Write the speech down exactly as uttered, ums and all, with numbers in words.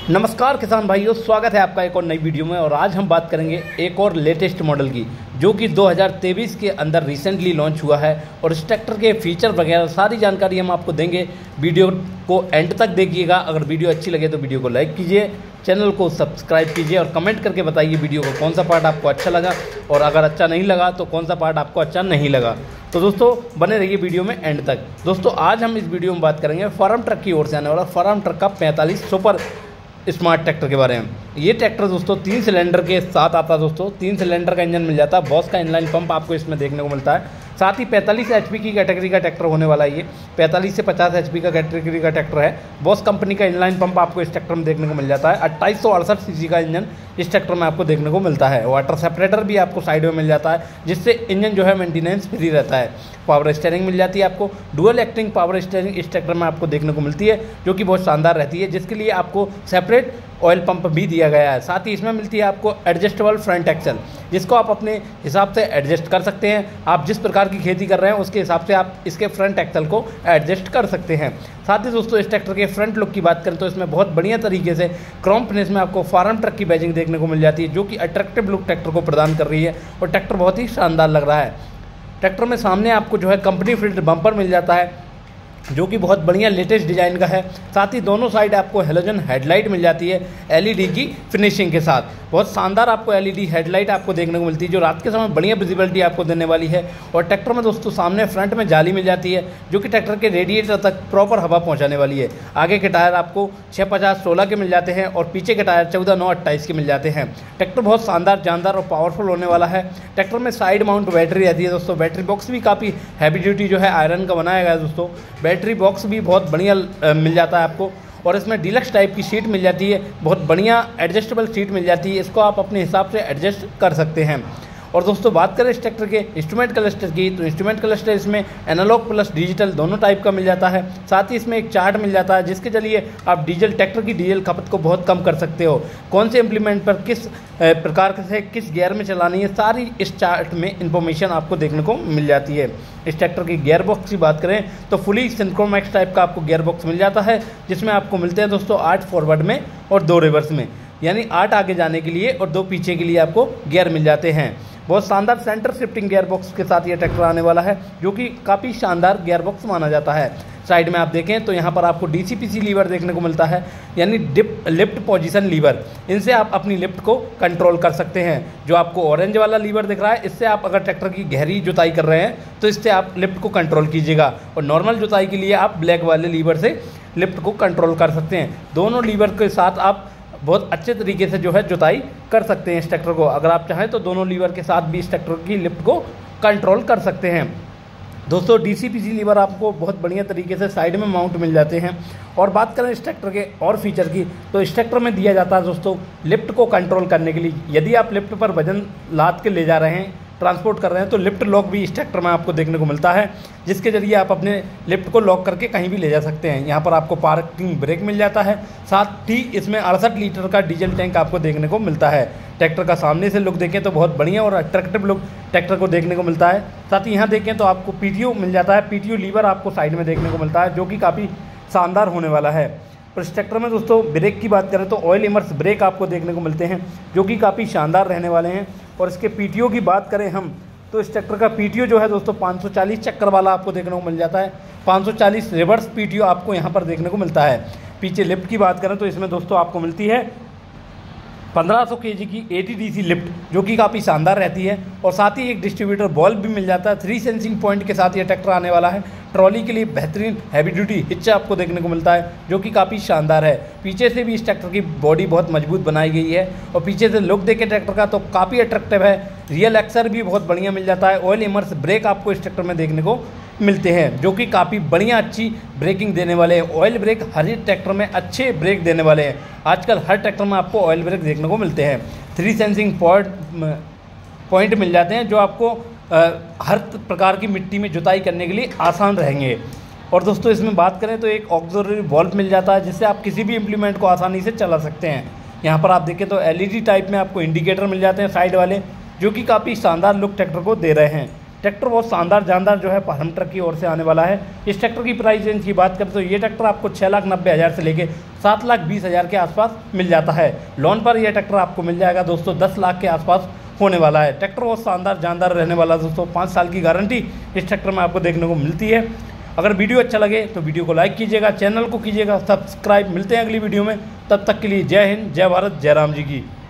नमस्कार किसान भाइयों, स्वागत है आपका एक और नई वीडियो में। और आज हम बात करेंगे एक और लेटेस्ट मॉडल की, जो कि दो हज़ार तेईस के अंदर रिसेंटली लॉन्च हुआ है। और इस ट्रैक्टर के फीचर वगैरह सारी जानकारी हम आपको देंगे। वीडियो को एंड तक देखिएगा। अगर वीडियो अच्छी लगे तो वीडियो को लाइक कीजिए, चैनल को सब्सक्राइब कीजिए और कमेंट करके बताइए वीडियो को कौन सा पार्ट आपको अच्छा लगा, और अगर अच्छा नहीं लगा तो कौन सा पार्ट आपको अच्छा नहीं लगा। तो दोस्तों बने रहिए वीडियो में एंड तक। दोस्तों आज हम इस वीडियो में बात करेंगे फार्म ट्रक की ओर से आने वाला फार्म ट्रक का पैंतालीस सुपर स्मार्ट ट्रैक्टर के बारे में। ये ट्रैक्टर दोस्तों तीन सिलेंडर के साथ आता है। दोस्तों तीन सिलेंडर का इंजन मिल जाता है। बॉस का इनलाइन पंप आपको इसमें देखने को मिलता है। साथ ही पैंतालीस एचपी की कैटेगरी का ट्रैक्टर होने वाला है। ये पैंतालीस से पचास एचपी का कैटेगरी का ट्रैक्टर है। बॉस कंपनी का इनलाइन पंप आपको इस ट्रैक्टर में देखने को मिल जाता है। अट्ठाईस सौ अड़सठ सीसी का इंजन इस ट्रैक्टर में आपको देखने को मिलता है। वाटर सेपरेटर भी आपको साइड में मिल जाता है, जिससे इंजन जो है मेंटेनेंस फ्री रहता है। पावर स्टीयरिंग मिल जाती है आपको। डुअल एक्टिंग पावर स्टीयरिंग इस ट्रैक्टर में आपको देखने को मिलती है, जो कि बहुत शानदार रहती है, जिसके लिए आपको सेपरेट ऑयल पंप भी दिया गया है। साथ ही इसमें मिलती है आपको एडजस्टेबल फ्रंट एक्सल, जिसको आप अपने हिसाब से एडजस्ट कर सकते हैं। आप जिस प्रकार की खेती कर रहे हैं उसके हिसाब से आप इसके फ्रंट एक्सल को एडजस्ट कर सकते हैं। साथ ही दोस्तों इस ट्रैक्टर के फ्रंट लुक की बात करें तो इसमें बहुत बढ़िया तरीके से क्रोम फिनिश में आपको फार्म ट्रक की बैजिंग देखने को मिल जाती है, जो कि अट्रैक्टिव लुक ट्रैक्टर को प्रदान कर रही है। और ट्रैक्टर बहुत ही शानदार लग रहा है। ट्रैक्टर में सामने आपको जो है कंपनी फिल्ड बम्पर मिल जाता है, जो कि बहुत बढ़िया लेटेस्ट डिज़ाइन का है। साथ ही दोनों साइड आपको हेलोजन हेडलाइट मिल जाती है एलईडी की फिनिशिंग के साथ। बहुत शानदार आपको एलईडी हेडलाइट आपको देखने को मिलती है, जो रात के समय बढ़िया विजिबिलिटी आपको देने वाली है। और ट्रैक्टर में दोस्तों सामने फ्रंट में जाली मिल जाती है, जो कि ट्रैक्टर के रेडिएटर तक प्रॉपर हवा पहुंचाने वाली है। आगे के टायर आपको छः पचास सोलह के मिल जाते हैं और पीछे के टायर चौदह नौ अट्ठाईस के मिल जाते हैं। ट्रैक्टर बहुत शानदार, जानदार और पावरफुल होने वाला है। ट्रैक्टर में साइड माउंट बैटरी रहती है दोस्तों। बैटरी बॉक्स भी काफ़ी हैवी ड्यूटी जो है आयरन का बनाया गया है दोस्तों। बैटरी बॉक्स भी बहुत बढ़िया मिल जाता है आपको। और इसमें डीलक्स टाइप की सीट मिल जाती है, बहुत बढ़िया एडजस्टेबल सीट मिल जाती है। इसको आप अपने हिसाब से एडजस्ट कर सकते हैं। और दोस्तों बात करें इस ट्रैक्टर के इंस्ट्रूमेंट क्लस्टर की, तो इंस्ट्रूमेंट क्लस्टर इसमें एनालॉग प्लस डिजिटल दोनों टाइप का मिल जाता है। साथ ही इसमें एक चार्ट मिल जाता है, जिसके जरिए आप डीजल ट्रैक्टर की डीजल खपत को बहुत कम कर सकते हो। कौन से इम्प्लीमेंट पर किस प्रकार से किस गियर में चलानी है, सारी इस चार्ट में इंफॉर्मेशन आपको देखने को मिल जाती है। इस ट्रैक्टर की गियर बॉक्स की बात करें तो फुली सिंक्रोमैक्स टाइप का आपको गियर बॉक्स मिल जाता है, जिसमें आपको मिलते हैं दोस्तों आठ फॉरवर्ड में और दो रिवर्स में, यानी आठ आगे जाने के लिए और दो पीछे के लिए आपको गियर मिल जाते हैं। बहुत शानदार सेंटर शिफ्टिंग गियर बॉक्स के साथ ये ट्रैक्टर आने वाला है, जो कि काफ़ी शानदार गियर बॉक्स माना जाता है। साइड में आप देखें तो यहाँ पर आपको डीसीपीसी लीवर देखने को मिलता है, यानी डिप लिफ्ट पोजीशन लीवर। इनसे आप अपनी लिफ्ट को कंट्रोल कर सकते हैं। जो आपको ऑरेंज वाला लीवर दिख रहा है, इससे आप अगर ट्रैक्टर की गहरी जुताई कर रहे हैं तो इससे आप लिफ्ट को कंट्रोल कीजिएगा। और नॉर्मल जुताई के लिए आप ब्लैक वाले लीवर से लिफ्ट को कंट्रोल कर सकते हैं। दोनों लीवर के साथ आप बहुत अच्छे तरीके से जो है जुताई कर सकते हैं इस ट्रैक्टर को। अगर आप चाहें तो दोनों लीवर के साथ भी इस ट्रैक्टर की लिफ्ट को कंट्रोल कर सकते हैं। दोस्तों डीसीपीसी लीवर आपको बहुत बढ़िया तरीके से साइड में माउंट मिल जाते हैं। और बात करें इस ट्रैक्टर के और फीचर की, तो इस ट्रैक्टर में दिया जाता है दोस्तों लिफ्ट को कंट्रोल करने के लिए। यदि आप लिफ्ट पर वजन लाद के ले जा रहे हैं, ट्रांसपोर्ट कर रहे हैं, तो लिफ्ट लॉक भी इस ट्रैक्टर में आपको देखने को मिलता है, जिसके जरिए आप अपने लिफ्ट को लॉक करके कहीं भी ले जा सकते हैं। यहाँ पर आपको पार्किंग ब्रेक मिल जाता है। साथ ही इसमें अड़सठ लीटर का डीजल टैंक आपको देखने को मिलता है। ट्रैक्टर का सामने से लुक देखें तो बहुत बढ़िया और अट्रैक्टिव लुक ट्रैक्टर को देखने को मिलता है। साथ ही यहाँ देखें तो आपको पीटीओ मिल जाता है। पीटीओ लीवर आपको साइड में देखने को मिलता है, जो कि काफ़ी शानदार होने वाला है। और इस ट्रैक्टर में दोस्तों ब्रेक की बात करें तो ऑयल इमर्स ब्रेक आपको देखने को मिलते हैं, जो कि काफ़ी शानदार रहने वाले हैं। और इसके पीटीओ की बात करें हम तो इस ट्रैक्टर का पीटीओ जो है दोस्तों पाँच सौ चालीस चक्कर वाला आपको देखने को मिल जाता है। पाँच सौ चालीस रिवर्स पीटीओ आपको यहाँ पर देखने को मिलता है। पीछे लिफ्ट की बात करें तो इसमें दोस्तों आपको मिलती है पंद्रह सौ केजी की एटीडीसी लिफ्ट, जो कि काफ़ी शानदार रहती है। और साथ ही एक डिस्ट्रीब्यूटर बॉल्ब भी मिल जाता है। थ्री सेंसिंग पॉइंट के साथ ये ट्रैक्टर आने वाला है। ट्रॉली के लिए बेहतरीन हैवी ड्यूटी हिच आपको देखने को मिलता है, जो कि काफ़ी शानदार है। पीछे से भी इस ट्रैक्टर की बॉडी बहुत मजबूत बनाई गई है। और पीछे से लुक देखे ट्रैक्टर का तो काफ़ी अट्रैक्टिव है। रियल एक्सर भी बहुत बढ़िया मिल जाता है। ऑयल इमर्स ब्रेक आपको इस ट्रैक्टर में देखने को मिलते हैं, जो कि काफ़ी बढ़िया अच्छी ब्रेकिंग देने वाले हैं। ऑयल ब्रेक हर एक ट्रैक्टर में अच्छे ब्रेक देने वाले हैं। आजकल हर ट्रैक्टर में आपको ऑयल ब्रेक देखने को मिलते हैं। थ्री सेंसिंग पॉइंट पॉइंट मिल जाते हैं, जो आपको आ, हर प्रकार की मिट्टी में जुताई करने के लिए आसान रहेंगे। और दोस्तों इसमें बात करें तो एक ऑक्सिलरी वॉल्व मिल जाता है, जिससे आप किसी भी इम्प्लीमेंट को आसानी से चला सकते हैं। यहाँ पर आप देखें तो एलईडी टाइप में आपको इंडिकेटर मिल जाते हैं साइड वाले, जो कि काफ़ी शानदार लुक ट्रैक्टर को दे रहे हैं। ट्रैक्टर बहुत शानदार जानदार जो है फार्म ट्रक की ओर से आने वाला है। इस ट्रैक्टर की प्राइस रेंज की बात करें तो ये ट्रैक्टर आपको छः लाख नब्बे हज़ार से लेके सात लाख बीस हज़ार के आसपास मिल जाता है। लोन पर यह ट्रैक्टर आपको मिल जाएगा दोस्तों दस लाख के आसपास होने वाला है। ट्रैक्टर बहुत शानदार जानदार रहने वाला है दोस्तों। पाँच साल की गारंटी इस ट्रैक्टर में आपको देखने को मिलती है। अगर वीडियो अच्छा लगे तो वीडियो को लाइक कीजिएगा, चैनल को कीजिएगा सब्सक्राइब। मिलते हैं अगली वीडियो में, तब तक के लिए जय हिंद, जय भारत, जय राम जी की।